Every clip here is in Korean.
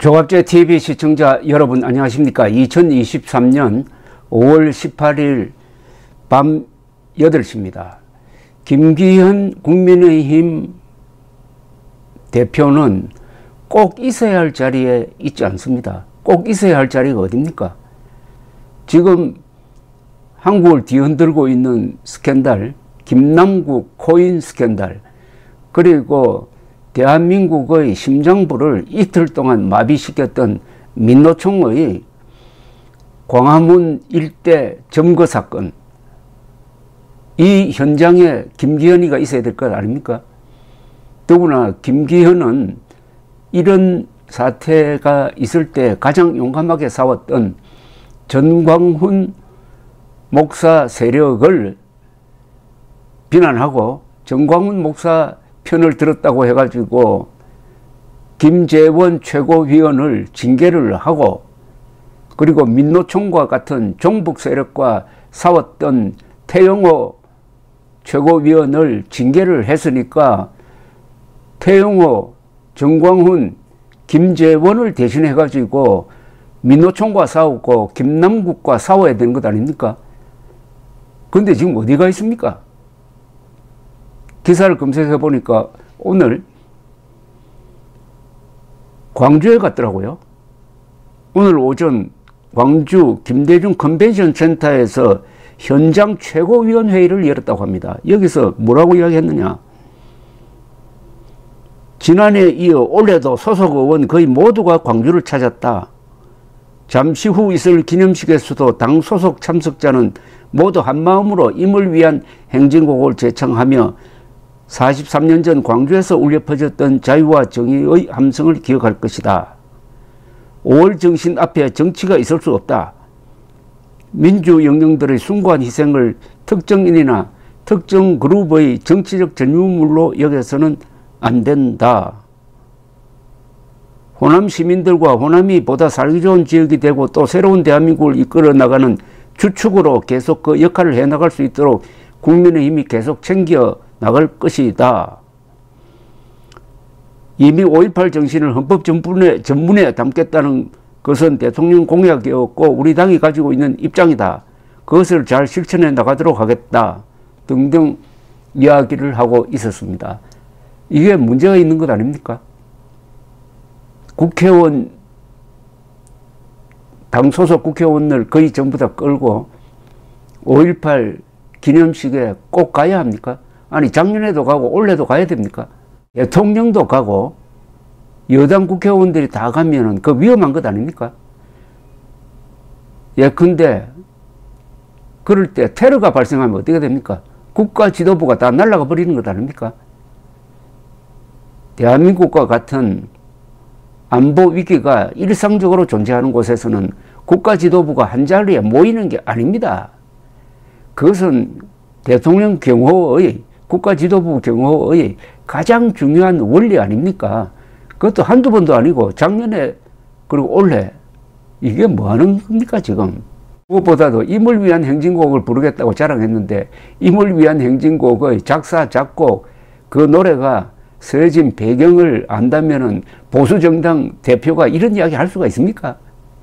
조갑제 TV 시청자 여러분 안녕하십니까. 2023년 5월 18일 밤 8시입니다. 김기현 국민의힘 대표는 꼭 있어야 할 자리에 있지 않습니다. 꼭 있어야 할 자리가 어딥니까? 지금 한국을 뒤흔들고 있는 스캔들, 김남국 코인 스캔들, 그리고 대한민국의 심장부를 이틀 동안 마비시켰던 민노총의 광화문 일대 점거 사건, 이 현장에 김기현이가 있어야 될 것 아닙니까? 더구나 김기현은 이런 사태가 있을 때 가장 용감하게 싸웠던 전광훈 목사 세력을 비난하고 전광훈 목사 편을 들었다고 해가지고 김재원 최고위원을 징계를 하고, 그리고 민노총과 같은 종북 세력과 싸웠던 태영호 최고위원을 징계를 했으니까 태영호, 전광훈, 김재원을 대신해가지고 민노총과 싸우고 김남국과 싸워야 되는 것 아닙니까? 근데 지금 어디가 있습니까? 기사를 검색해 보니까 오늘 광주에 갔더라고요. 오늘 오전 광주 김대중 컨벤션 센터에서 현장 최고위원회의를 열었다고 합니다. 여기서 뭐라고 이야기했느냐? 지난해에 이어 올해도 소속 의원 거의 모두가 광주를 찾았다. 잠시 후 있을 기념식에서도 당 소속 참석자는 모두 한마음으로 임을 위한 행진곡을 제창하며 43년 전 광주에서 울려 퍼졌던 자유와 정의의 함성을 기억할 것이다. 5월 정신 앞에 정치가 있을 수 없다. 민주 영령들의 숭고한 희생을 특정인이나 특정 그룹의 정치적 전유물로 여겨서는 안 된다. 호남 시민들과 호남이 보다 살기 좋은 지역이 되고 또 새로운 대한민국을 이끌어 나가는 주축으로 계속 그 역할을 해나갈 수 있도록 국민의힘이 계속 챙겨 나갈 것이다. 이미 5.18 정신을 헌법 전문에 담겠다는 것은 대통령 공약이었고 우리 당이 가지고 있는 입장이다. 그것을 잘 실천해 나가도록 하겠다. 등등 이야기를 하고 있었습니다. 이게 문제가 있는 것 아닙니까? 국회의원, 당 소속 국회의원을 거의 전부 다 끌고 5.18 기념식에 꼭 가야 합니까? 아니, 작년에도 가고 올해도 가야 됩니까? 대통령도 가고 여당 국회의원들이 다 가면은 그 위험한 것 아닙니까? 예컨대 그럴 때 테러가 발생하면 어떻게 됩니까? 국가 지도부가 다 날아가 버리는 것 아닙니까? 대한민국과 같은 안보 위기가 일상적으로 존재하는 곳에서는 국가 지도부가 한자리에 모이는 게 아닙니다. 그것은 대통령 경호의, 국가 지도부 경호의 가장 중요한 원리 아닙니까? 그것도 한두 번도 아니고 작년에 그리고 올해 이게 뭐 하는 겁니까 지금? 무엇보다도 임을 위한 행진곡을 부르겠다고 자랑했는데 임을 위한 행진곡의 작사 작곡 그 노래가 쓰여진 배경을 안다면은 보수정당 대표가 이런 이야기 할 수가 있습니까?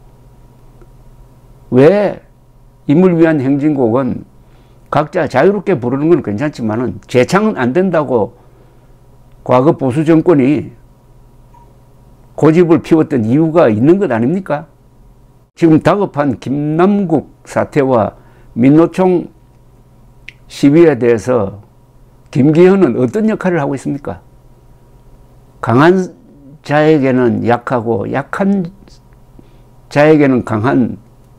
왜 임을 위한 행진곡은 각자 자유롭게 부르는 건 괜찮지만은 재창은 안 된다고 과거 보수 정권이 고집을 피웠던 이유가 있는 것 아닙니까? 지금 다급한 김남국 사태와 민노총 시위에 대해서 김기현은 어떤 역할을 하고 있습니까? 강한 자에게는 약하고 약한 자에게는 강한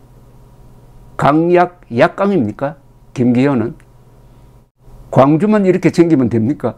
강약 약강입니까? 김기현은 광주만 이렇게 챙기면 됩니까?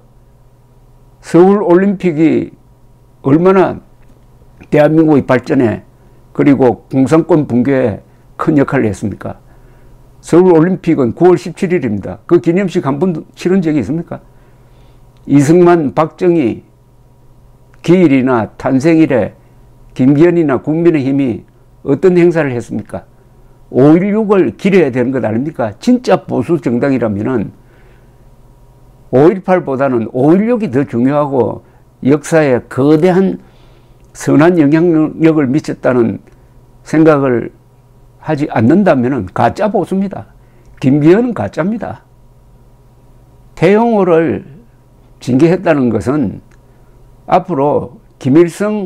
서울올림픽이 얼마나 대한민국의 발전에 그리고 공산권 붕괴에 큰 역할을 했습니까? 서울올림픽은 9월 17일입니다. 그 기념식 한 번도 치른 적이 있습니까? 이승만, 박정희 기일이나 탄생일에 김기현이나 국민의힘이 어떤 행사를 했습니까? 5.16을 기려야 되는 것 아닙니까? 진짜 보수 정당이라면은 5.18보다는 5.16이 더 중요하고 역사에 거대한 선한 영향력을 미쳤다는 생각을 하지 않는다면 가짜 보수입니다. 김기현은 가짜입니다. 태영호를 징계했다는 것은 앞으로 김일성을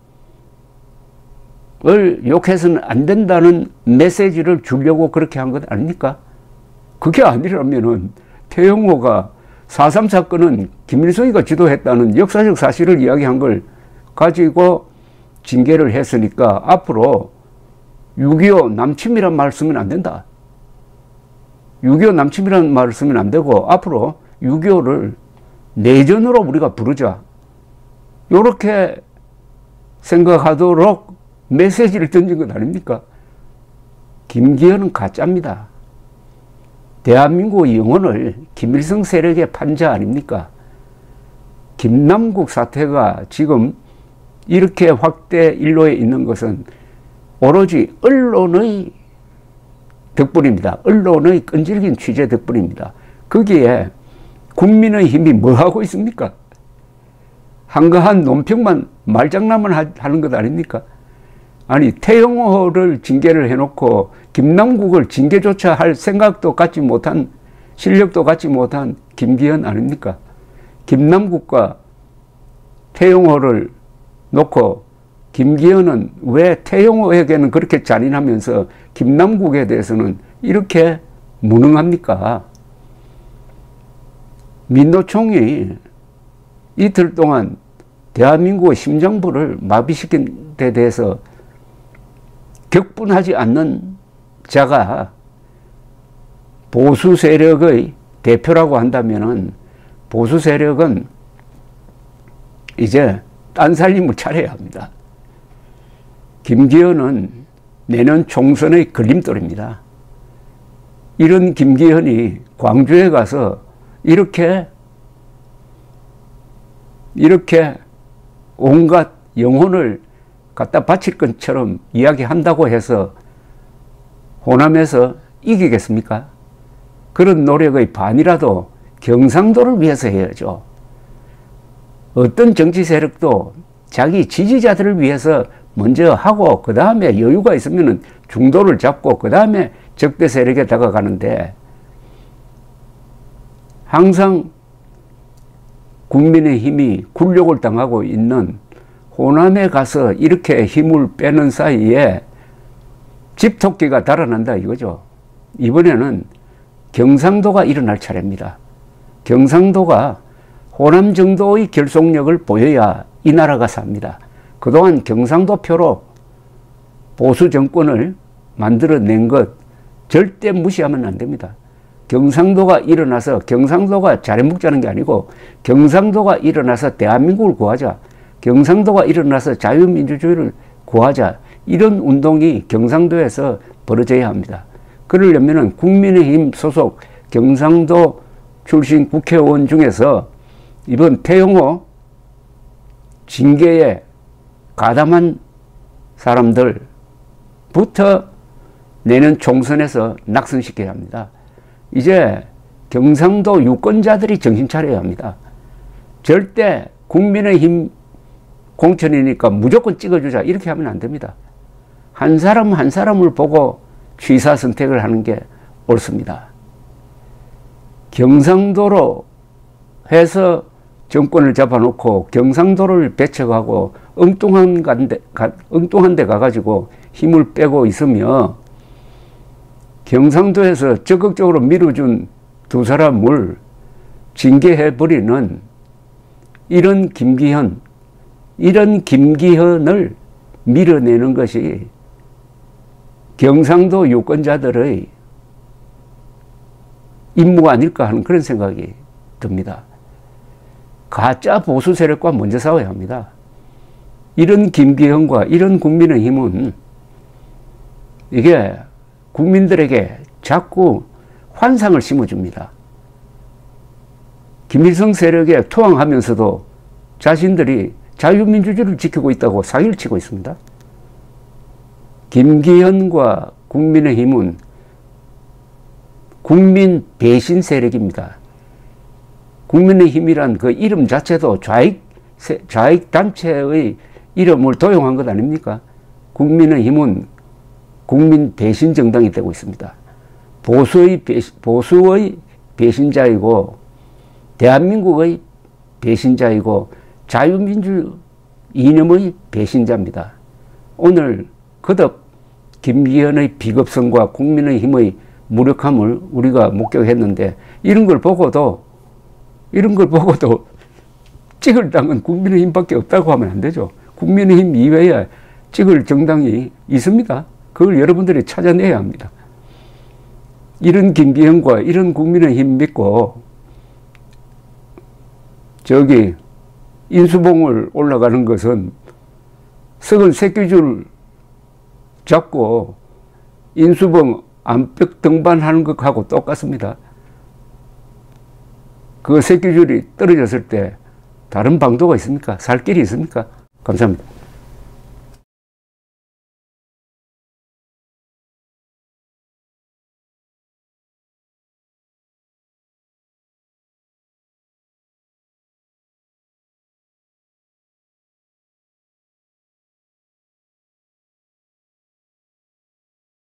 욕해서는 안 된다는 메시지를 주려고 그렇게 한 것 아닙니까? 그게 아니라면은 태영호가 4.3 사건은 김일성이가 주도했다는 역사적 사실을 이야기한 걸 가지고 징계를 했으니까 앞으로 6.25 남침이란 말 쓰면 안 된다. 6.25 남침이라는 말을 쓰면 안 되고 앞으로 6.25를 내전으로 우리가 부르자. 이렇게 생각하도록 메시지를 던진 것 아닙니까? 김기현은 가짜입니다. 대한민국 영혼을 김일성 세력의 판자 아닙니까? 김남국 사태가 지금 이렇게 확대 일로에 있는 것은 오로지 언론의 덕분입니다. 언론의 끈질긴 취재 덕분입니다. 거기에 국민의힘이 뭐 하고 있습니까? 한가한 논평만 말장난만 하는 것 아닙니까? 아니 태영호를 징계를 해놓고 김남국을 징계조차 할 생각도 갖지 못한 실력도 갖지 못한 김기현 아닙니까? 김남국과 태영호를 놓고 김기현은 왜 태영호에게는 그렇게 잔인하면서 김남국에 대해서는 이렇게 무능합니까? 민노총이 이틀 동안 대한민국의 심장부를 마비시킨 데 대해서 격분하지 않는 자가 보수 세력의 대표라고 한다면은 보수 세력은 이제 딴 살림을 차려야 합니다. 김기현은 내년 총선의 걸림돌입니다. 이런 김기현이 광주에 가서 이렇게 온갖 영혼을 갖다 바칠 것처럼 이야기한다고 해서 호남에서 이기겠습니까? 그런 노력의 반이라도 경상도를 위해서 해야죠. 어떤 정치 세력도 자기 지지자들을 위해서 먼저 하고 그 다음에 여유가 있으면 중도를 잡고 그 다음에 적대 세력에 다가가는데 항상 국민의힘이 굴욕을 당하고 있는 호남에 가서 이렇게 힘을 빼는 사이에 집토끼가 달아난다 이거죠. 이번에는 경상도가 일어날 차례입니다. 경상도가 호남 정도의 결속력을 보여야 이 나라가 삽니다. 그동안 경상도 표로 보수 정권을 만들어낸 것 절대 무시하면 안 됩니다. 경상도가 일어나서 경상도가 자리묵자는 게 아니고 경상도가 일어나서 대한민국을 구하자. 경상도가 일어나서 자유민주주의를 구하자. 이런 운동이 경상도에서 벌어져야 합니다. 그러려면 국민의힘 소속 경상도 출신 국회의원 중에서 이번 태영호 징계에 가담한 사람들부터 내년 총선에서 낙선시켜야 합니다. 이제 경상도 유권자들이 정신 차려야 합니다. 절대 국민의힘 공천이니까 무조건 찍어주자 이렇게 하면 안 됩니다. 한 사람 한 사람을 보고 취사 선택을 하는 게 옳습니다. 경상도로 해서 정권을 잡아놓고 경상도를 배척하고 엉뚱한 데 가가지고 힘을 빼고 있으며 경상도에서 적극적으로 밀어준 두 사람을 징계해버리는 이런 김기현을 밀어내는 것이 경상도 유권자들의 임무가 아닐까 하는 그런 생각이 듭니다. 가짜 보수 세력과 먼저 싸워야 합니다. 이런 김기현과 이런 국민의힘은 이게 국민들에게 자꾸 환상을 심어줍니다. 김일성 세력에 투항하면서도 자신들이 자유민주주의를 지키고 있다고 사기를 치고 있습니다. 김기현과 국민의힘은 국민 배신 세력입니다. 국민의힘이란 그 이름 자체도 좌익 단체의 이름을 도용한 것 아닙니까? 국민의힘은 국민 배신 정당이 되고 있습니다. 보수의 배신자이고 대한민국의 배신자이고 자유민주 이념의 배신자입니다. 오늘 거듭 김기현의 비겁성과 국민의힘의 무력함을 우리가 목격했는데 이런 걸 보고도 찍을 당은 국민의힘밖에 없다고 하면 안 되죠. 국민의힘 이외에 찍을 정당이 있습니다. 그걸 여러분들이 찾아내야 합니다. 이런 김기현과 이런 국민의힘 믿고 저기 인수봉을 올라가는 것은 썩은 새끼줄 잡고 인수봉 암벽 등반하는 것하고 똑같습니다. 그 새끼줄이 떨어졌을 때 다른 방도가 있습니까? 살 길이 있습니까? 감사합니다.